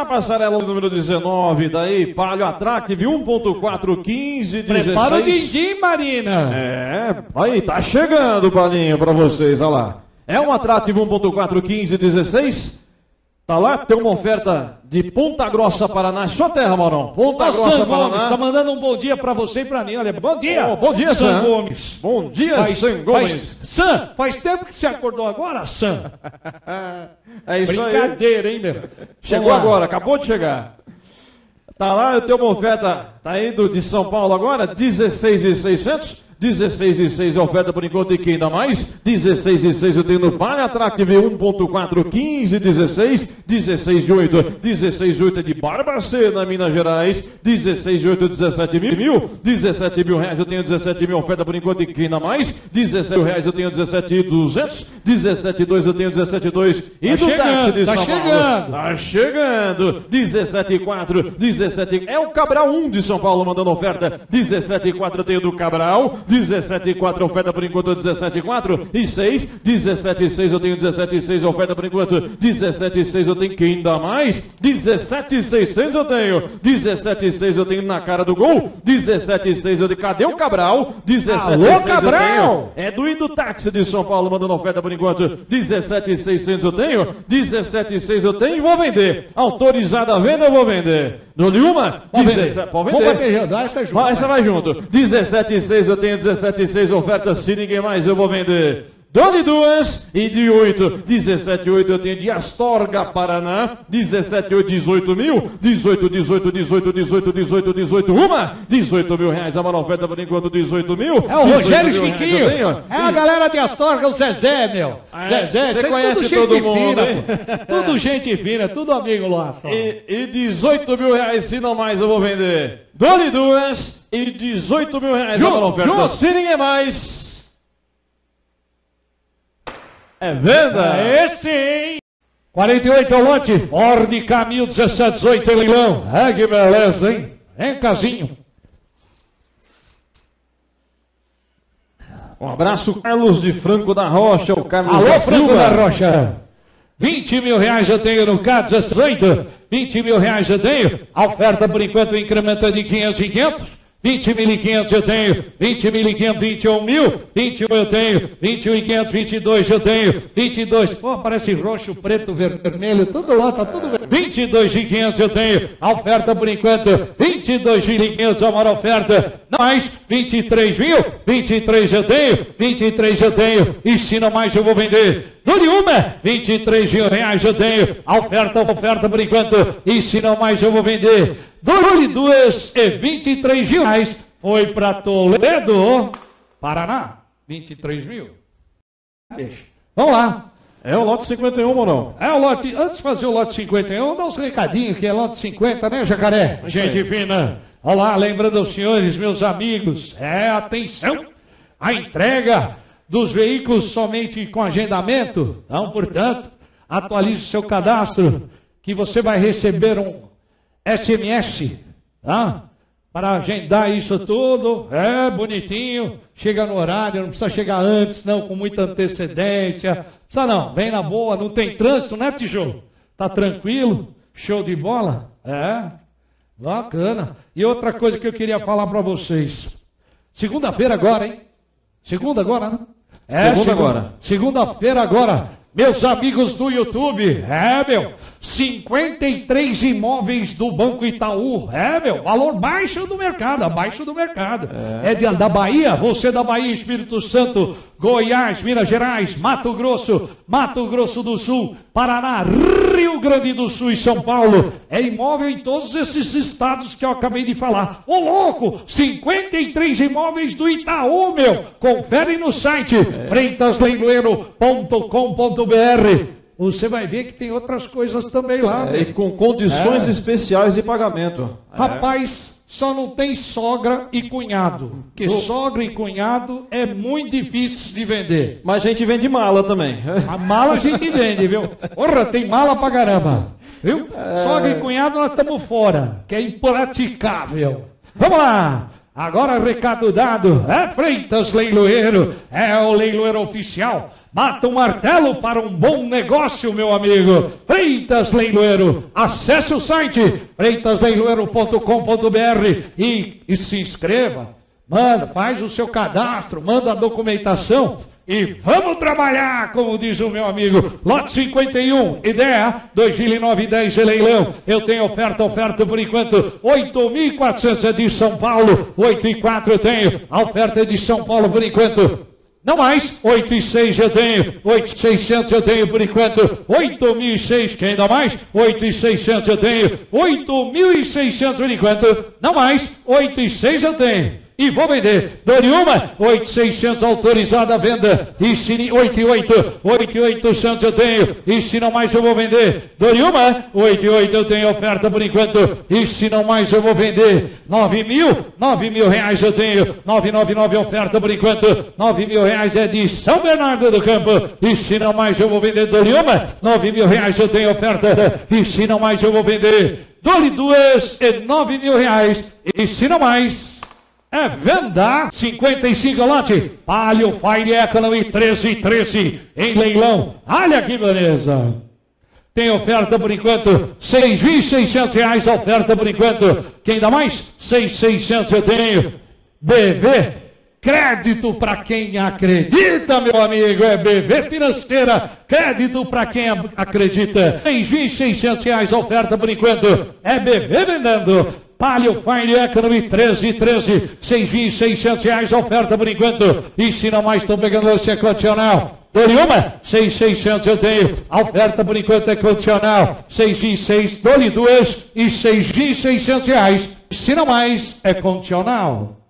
Na passarela número 19, daí, Palio Attractive 1.4, 15, 16. Prepara o din-din, Marina. Aí, tá chegando, Palinho, pra vocês, olha lá. É um Attractive 1.4, 15, 16. Tá lá, tem uma oferta de Ponta Grossa, Paraná. Sua terra, Maurão. Ponta Grossa, Paraná. Está mandando um bom dia para você e para mim. Olha, bom dia. Bom dia, Sam Gomes. Bom dia, Sam Gomes. Sam, faz tempo que você acordou agora, Sam? É isso aí. Brincadeira, hein, meu? Chegou agora, acabou de chegar. Tá lá, eu tenho uma oferta, tá indo de São Paulo agora, 16.600. 16,6 é oferta por enquanto e que ainda mais. 16,6 eu tenho no Palio Attractive 1.4, 15, 16. 16,8. 16,8 é de Barbacena, Minas Gerais. 16,8, 17 mil. 17 mil reais eu tenho 17 mil oferta por enquanto e que ainda mais. 17 mil reais eu tenho 17,200. 17,2 eu tenho 17,2. E do táxi de São Paulo. Tá chegando. 17,4. 17. É o Cabral 1 de São Paulo mandando oferta. 17,4 eu tenho do Cabral. 17,4 oferta por enquanto, 17,4 e 6, 17,6 eu tenho 17,6 oferta por enquanto, 17,6 eu tenho que ainda mais, 17,600 eu tenho, 17,6 eu tenho na cara do gol, 17,6 eu tenho, cadê o Cabral? 17,6 Cabral! É do Indo Táxi de São Paulo mandando oferta por enquanto, 17,600 eu tenho, 17,6 eu tenho e vou vender, autorizada a venda eu vou vender. Dou-lhe uma? Pode 17, pode vender. Essa vai junto. 17,6 eu tenho 17,6 ofertas, se ninguém mais eu vou vender. Dou-lhe duas e de 8, 17,8 eu tenho de Astorga, Paraná, 17,8, 18 mil, 18, 18, 18, 18, 18, 18, uma, 18 mil reais, a maior oferta por enquanto, 18 mil. É o Rogério Chiquinho, é a galera de Astorga, o Zezé, meu. Zezé, você conhece todo mundo, hein? Tudo gente fina, tudo amigo lá. E 18 mil reais, se não mais eu vou vender. Dou-lhe duas e 18 mil reais, a maior oferta, se ninguém mais... É venda? Esse, hein? 48 é o lote. Ford Camil 1718 em leilão. Que beleza, hein? Vem, casinho. Um abraço, Carlos de Franco da Rocha. O Carlos Alô, da Franco Silva. da Rocha. 20 mil reais eu tenho no K18. 20 mil reais eu tenho. A oferta, por enquanto, incrementa de 500 em 500. 20.500 eu tenho, 20.500, 21 mil, 21 eu tenho, 21.500, 22 eu tenho, 22, pô, parece roxo, preto, vermelho, tudo lá, tá tudo vermelho. 22.500 eu tenho, a oferta por enquanto, 22.500 a maior oferta, mais 23 mil, 23 eu tenho, 23 eu tenho, e se não mais eu vou vender. Dou-lhe uma, 23 mil reais eu tenho, a oferta por enquanto, e se não mais eu vou vender. Dou-lhe duas e 23 mil reais. Foi para Toledo, Paraná. 23 mil. Vamos lá. É o lote 51, Morão. É o lote. Antes de fazer o lote 51, dá uns recadinhos que é lote 50, né, Jacaré? Gente fina. Olá, lembrando aos senhores, meus amigos. Atenção. A entrega dos veículos somente com agendamento. Então, portanto, atualize o seu cadastro que você vai receber um SMS, tá? Para agendar isso tudo, bonitinho, chega no horário, não precisa chegar antes, não, com muita antecedência, precisa não, vem na boa, não tem trânsito, né, tijolo? Tá tranquilo? Show de bola? Bacana. E outra coisa que eu queria falar para vocês, segunda-feira agora, hein? Segunda agora, né? Segunda-feira agora. Meus amigos do YouTube, 53 imóveis do Banco Itaú, valor baixo do mercado, abaixo do mercado. Da Bahia, você da Bahia, Espírito Santo, Goiás, Minas Gerais, Mato Grosso do Sul, Paraná, Rio Grande do Sul e São Paulo. É imóvel em todos esses estados que eu acabei de falar. Ô louco, 53 imóveis do Itaú, meu. Confere no site, freitasleiloeiro.com.br. Você vai ver que tem outras coisas também lá. E com condições especiais de pagamento. Rapaz, só não tem sogra e cunhado. Porque sogra e cunhado é muito difícil de vender. Mas a gente vende mala também. A mala a gente vende, viu? Porra, tem mala pra caramba. Viu? Sogra e cunhado nós estamos fora. Que é impraticável. Vamos lá. Agora recado dado, é Freitas Leiloeiro, é o leiloeiro oficial. Bata um martelo para um bom negócio, meu amigo. Freitas Leiloeiro, acesse o site freitasleiloeiro.com.br e se inscreva. Manda, faz o seu cadastro, manda a documentação e vamos trabalhar, como diz o meu amigo. Lote 51, ideia 2009-10 de leilão. Eu tenho oferta por enquanto 8.400 é de São Paulo, 8.400 eu tenho. A oferta é de São Paulo por enquanto. Não mais, 8.600 eu tenho, 8.600 eu tenho por enquanto, 8.600, quem dá mais? 8.600 eu tenho, 8.600 por enquanto, não mais, 8.600 eu tenho. E vou vender, Doriuma, 8.600 autorizada a venda, e se 8.800 eu tenho, e se não mais eu vou vender, Doriuma, 8.800 eu tenho oferta por enquanto, e se não mais eu vou vender, 9.000 reais eu tenho, 999 oferta por enquanto, 9.000 reais é de São Bernardo do Campo, e se não mais eu vou vender, Doriuma, 9.000 reais eu tenho oferta, e se não mais eu vou vender, Dole duas e 9.000 reais, e se não mais... É venda, 55 lote, Palio Fire Economy 13 em leilão. Olha que beleza. Tem oferta por enquanto, 6.600 reais a oferta por enquanto. Quem dá mais? 6.600 eu tenho. BV, crédito para quem acredita, meu amigo. É BV Financeira, crédito para quem acredita. 6.600 reais a oferta por enquanto. É BV vendendo. Palio Fire Economy 13, 6.600 reais a oferta por enquanto. E se não mais, estão pegando esse é condicional. Doriuma, 6.600 eu tenho. A oferta por enquanto é condicional. 6.600, Dole duas e 6.600 reais. Se não mais, é condicional.